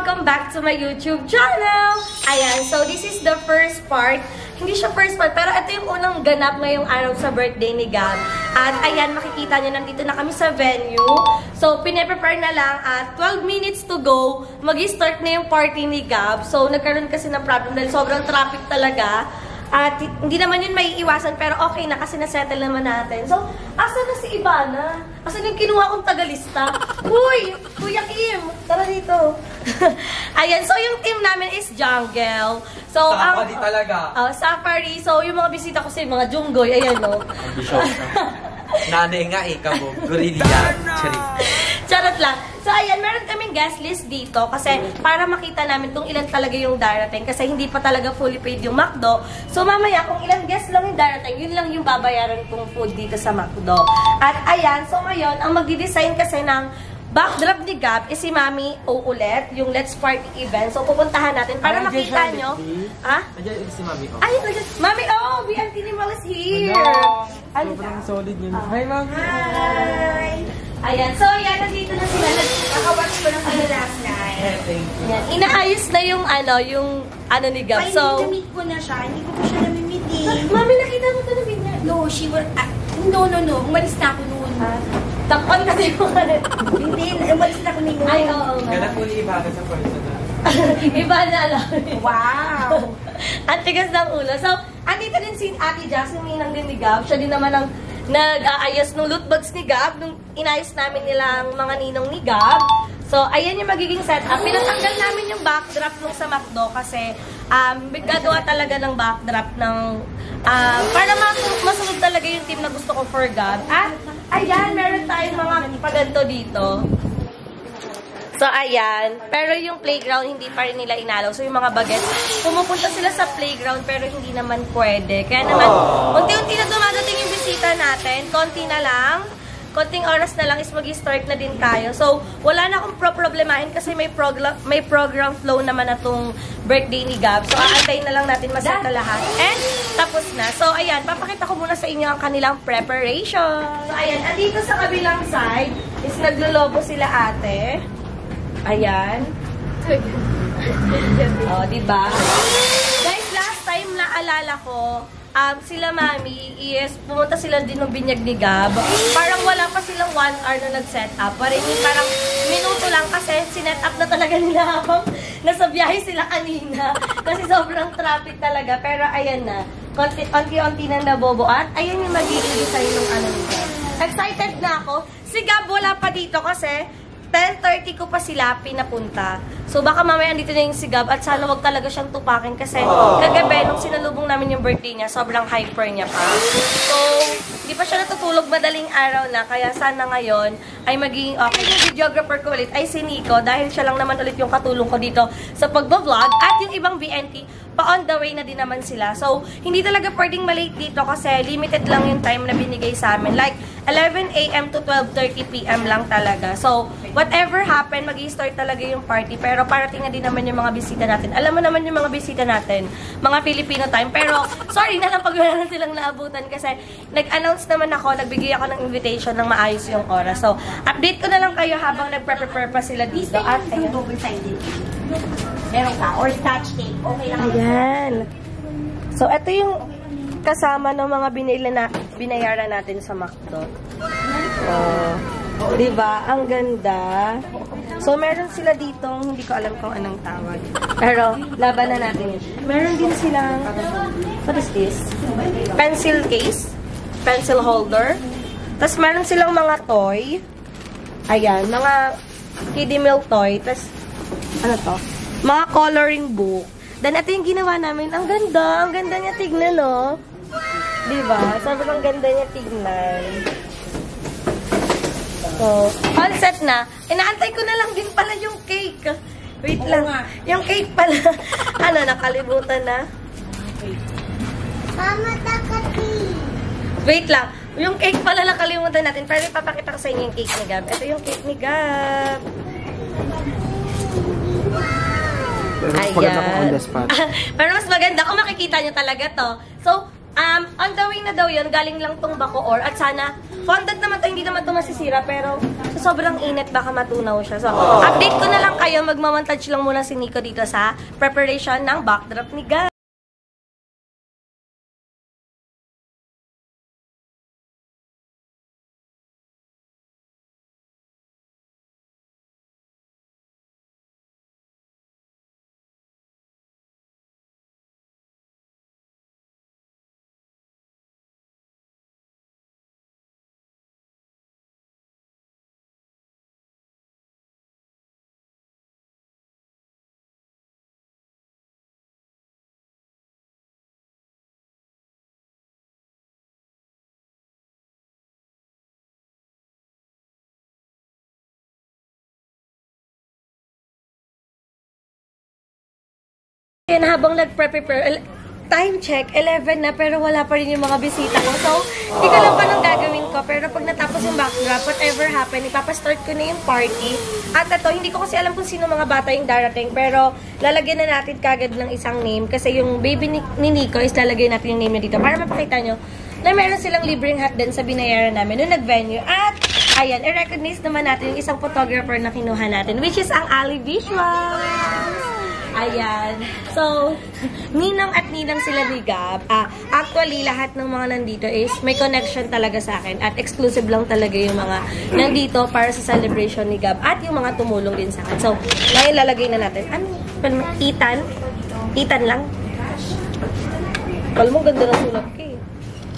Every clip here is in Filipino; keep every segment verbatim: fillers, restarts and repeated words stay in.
welcome back to my YouTube channel! Ayan, so this is the first part. Hindi siya first part, pero ito yung unang ganap ngayong araw sa birthday ni Gab. At ayan, makikita nyo, nandito na kami sa venue. So, pine-prepare na lang at twelve minutes to go, mag-start na yung party ni Gab. So, nagkaroon kasi ng problem dahil sobrang traffic talaga. At hindi naman yun may iwasan, pero okay na kasi nasettle naman natin. So, asa na si Ivana? Asa yung kinuha kong tagalista? Uy! Kuya Kim! Tara dito! Ayan, so yung team namin is Jungle. So, Safari ang, talaga. Uh, safari. So, yung mga bisita ko sa mga Junggoy, ayan no. Ambisyon. Nanay nga eh, kamo. Gorilla. Charit. Charot lang. So, ayan, meron kaming guest list dito kasi para makita namin kung ilan talaga yung darating kasi hindi pa talaga fully paid yung McDo. So, mamaya, kung ilang guest lang yung darating, yun lang yung babayaran kong food dito sa McDo. At ayan, so ngayon, ang magdi-design kasi ng backdrop ni Gab is si Mami O ulit, yung Let's Party event. So, pupuntahan natin para Ay, makita nyo. Ha? Andiyan si Mami O. Ay, Mami O! B N T Nimal is here! Hello! Sobrang solid yun. Hi, Mami! Hi! Ayan. So, ayan. Nandito na sila. Nakawatch ko ng ano last night. Thank you. Ayan. Inaayos na yung ano, yung ano ni Gab. Ay, So, namimit ko na siya. Hindi ko pa siya namimit eh. Mami, nakita mo ito na bigla. No, she was... Ah, no, no, no. Umalis na ako noon. Ah, takpan kasi yung ano. Hindi, umalis na ako ni noon. Ay, oo. oo. Ganda po ni Ibaga sa personal. Iba na alam. Wow! Ang tigas ng ulo. So, andito din si Ate Jasmine, ninang din ni Gab. Siya din naman ang nag-aayos ng loot bags ni Gab, nung inayos namin nilang mga ninong ni Gab. So, ayan yung magiging setup. Pinatanggal namin yung backdrop nung sa McDo kasi um, gagawa talaga ng backdrop ng uh, para masunod talaga yung team na gusto ko for Gab. At ayan, meron tayong mga paganto dito. So, ayan. Pero yung playground, hindi pa rin nila inalaw. So, yung mga bagets, pumupunta sila sa playground pero hindi naman pwede. Kaya naman, unti-unti na dumadating yung bisita natin. Konti na lang. Konting oras na lang is mag-start na din tayo. So, wala na akong pro-problemahin kasi may program, may program flow naman na itong birthday ni Gab. So, aantayin na lang natin maset na lahat. And, tapos na. So, ayan. Papakita ko muna sa inyo ang kanilang preparation. So, ayan. Andito sa kabilang side is naglolobo sila ate. Ayan. Oh, diba? Guys, last time naalala ko, um, sila Mami, yes, pumunta sila din ng binyag ni Gab. Parang wala pa silang one hour na nag-set up. Parang, parang minuto lang kasi sinet up na talaga nila habang nasa biyahe sila kanina. Kasi sobrang traffic talaga. Pero ayan na. Konti-onti nang nabobo. At ayan yung magiging design ng ano nito. Excited na ako. Si Gab wala pa dito kasi ten thirty ko pa sila pinapunta. So, baka mamaya andito na yung si Gab at sana wag talaga siyang tupakin kasi kagabi, nung sinalubong namin yung birthday niya, sobrang hyper niya pa. So, hindi pa siya natutulog madaling araw na, kaya sana ngayon ay magiging okay. Yung videographer ko ulit ay si Nico dahil siya lang naman ulit yung katulong ko dito sa pagbablog at yung ibang B N T, pa-on the way na din naman sila. So, hindi talaga pwedeng malate dito kasi limited lang yung time na binigay sa amin. Like, eleven A M to twelve thirty P M lang talaga. So, whatever happen, mag-i-start talaga yung party. Pero parating na din naman yung mga bisita natin. Alam mo naman yung mga bisita natin, mga Filipino time. Pero, sorry na lang pag wala na silang naabutan kasi nag-announce naman ako, nagbigay ako ng invitation ng maayos yung oras. So, update ko na lang kayo habang nagpre-prepare pa sila dito. At, ayun. Meron ka? Or scotch tape? Okay lang. Ayan. So, ito yung kasama ng mga binila na, binayaran natin sa McDo. Oh, diba? Ang ganda. So, meron sila ditong, hindi ko alam kung anong tawag. Pero, laban na natin yun. Meron din silang, what is this? Pencil case. Pencil holder. Tapos, meron silang mga toy. Ayan, mga kiddie meal toy. Tapos, ano to? Mga coloring book. Then, ito yung ginawa namin. Ang ganda. Ang ganda niya tignan, no? Diba? Sobrang ganda niya tignan. So, all set na. Inaantay ko na lang din pala yung cake. Wait lang. Yung cake pala. Ano, nakalimutan na? Mama, takati. Wait lang. Yung cake pala nakalimutan natin. Pero ipapakita ko sa inyo yung cake ni Gab. Ito yung cake ni Gab. Ayan. Pero mas maganda kung makikita nyo talaga to. So, um, on the way na daw yun, galing lang tong Bacoor. At sana, fondant naman to, hindi naman to masisira. Pero, sa sobrang init, baka matunaw siya. So, update ko na lang kayo magmamontage lang muna si Nico dito sa preparation ng backdrop ni Gab. Yan, habang nag-prepare, time check, eleven na, pero wala pa rin yung mga bisita ko. So, hindi ko lang pa nang gagawin ko. Pero pag natapos yung backdrop, whatever happen, ipapastart ko na yung party. At ito, hindi ko kasi alam kung sino mga bata yung darating, pero lalagyan na natin kagad ng isang name. Kasi yung baby ni, ni Nico is lalagyan natin yung name na dito. Para mapakita nyo na meron silang libreng hat din sa binayaran namin nung nag-venue. At, ayan, i-recognize naman natin yung isang photographer na kinuha natin, which is ang Ali Visuals. Ayan. So, ninang at ninang sila ni Gab. Ah, actually, lahat ng mga nandito is may connection talaga sa akin. At exclusive lang talaga yung mga nandito para sa celebration ni Gab. At yung mga tumulong din sa akin. So, ngayon lalagay na natin. Ano? Ethan? Ethan lang? Alam mo, ganda ng sulat ko eh.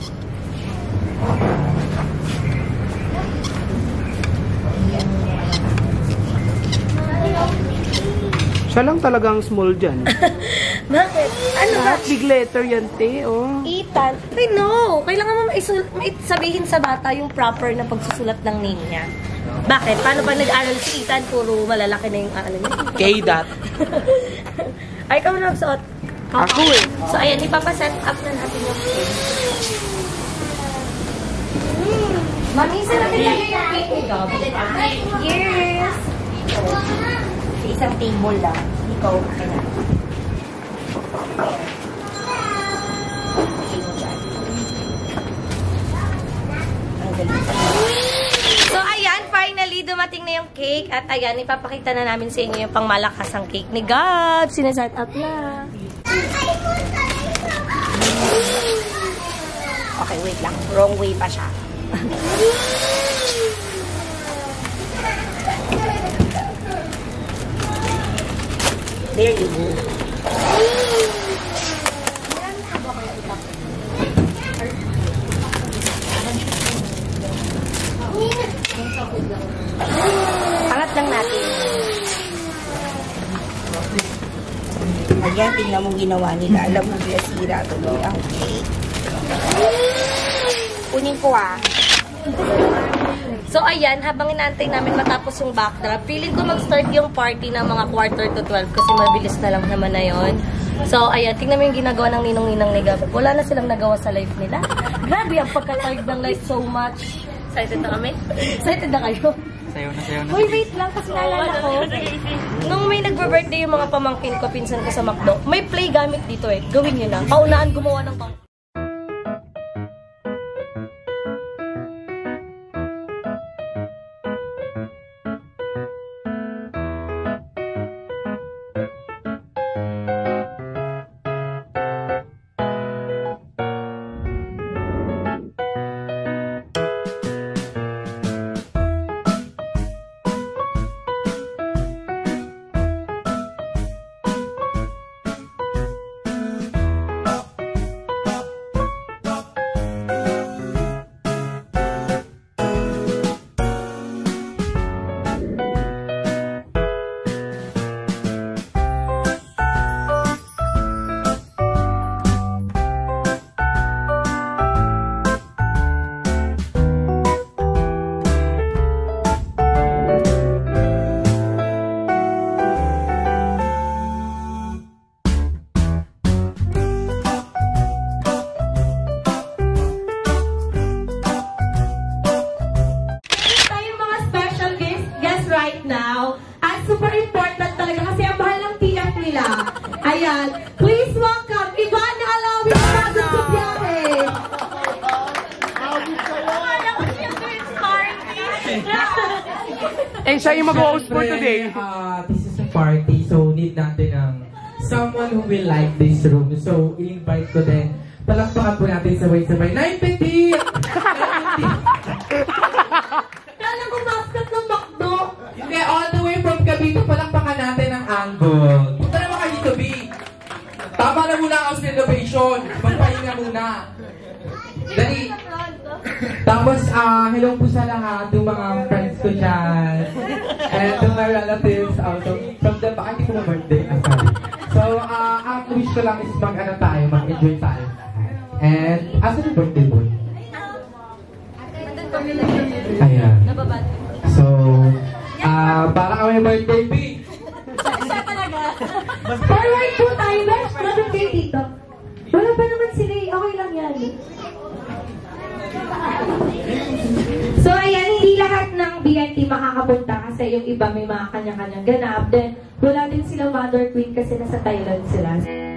Siya lang talagang small dyan. Bakit? Ano ba? Lahat big letter yan, te. Oh. Ethan. I know. Kailangan mo maisul- sabihin sa bata yung proper na pagsusulat ng name niya. Bakit? Paano pag nag-aral si Ethan, puro malalaki na yung aral niya? K-dot. Ay, ikaw na nagsuot. Ako eh. So, ayan, ipapaset up na natin yung cake. Hmm. Mami, saan natin lagay yung cake ni Gab? Yes! Sa isang table lang. Ikaw, akin na. So, ayan, finally, dumating na yung cake. At ayan, ipapakita na namin sa inyo yung pangmalakasang cake ni Gab. Sinasat up na. Okay, wait lang. Wrong way pa siya. There you go. Angat lang natin. Ayan, tingnan mo ginawa nila. Alam mo, sira tuloy ang cake. Kunin ko ah. So, ayan, habang inaantay namin matapos yung backdrop, feeling ko mag-start yung party ng mga quarter to twelve kasi mabilis na lang naman na yun. So, ayan, tingnan mo yung ginagawa ng ninong-ninang ni Gab. Wala na silang nagawa sa life nila. Grabe ang pagka-targ ng life so much. Excited na kami? Excited na kayo? Sayo na, sayo na. Uy, wait lang kasi naalala ko. Nung may nagbe-birthday yung mga pamangkin ko, pinsan ko sa McDo, may play gamit dito eh. Gawin nyo na. Paunaan gumawa ng pang... super important talaga kasi ang mahal ng T F nila. Ayan. Please welcome Ivana Alawi sa Bagong Subiyahe. Eh, siya yung mag-host for today. Uh, this is a party. So, need natin ng someone who will like this room. So, i-invite ko din. Palakpakan po natin sabay-sabay. Nay Petit! Kala ko mascot ng McDo. Hindi, all the way from Cavite, palakpakan natin ang angle. Punta naman kayo dito, B. Tama na muna ang celebration. Magpahinga muna. Dali. Tapos, ah, hello po sa lahat, yung mga friends ko dyan. And to my relatives also. From the back, hindi ko na birthday. Ah, sorry. So, ah, ang wish ko lang is mag-ano tayo, mag-enjoy tayo. And, asan yung birthday boy? Nandun kami nag- Ayan. Nababad. So, ah, para kami birthday B. Siya talaga. Forward po tayo, Besh. Nandun kayo dito. Wala pa naman sila eh. Okay lang yan. So, ayan, hindi lahat ng B N T makakapunta kasi yung iba may mga kanya-kanyang ganap. Then, wala din sila Mother Queen kasi nasa Thailand sila.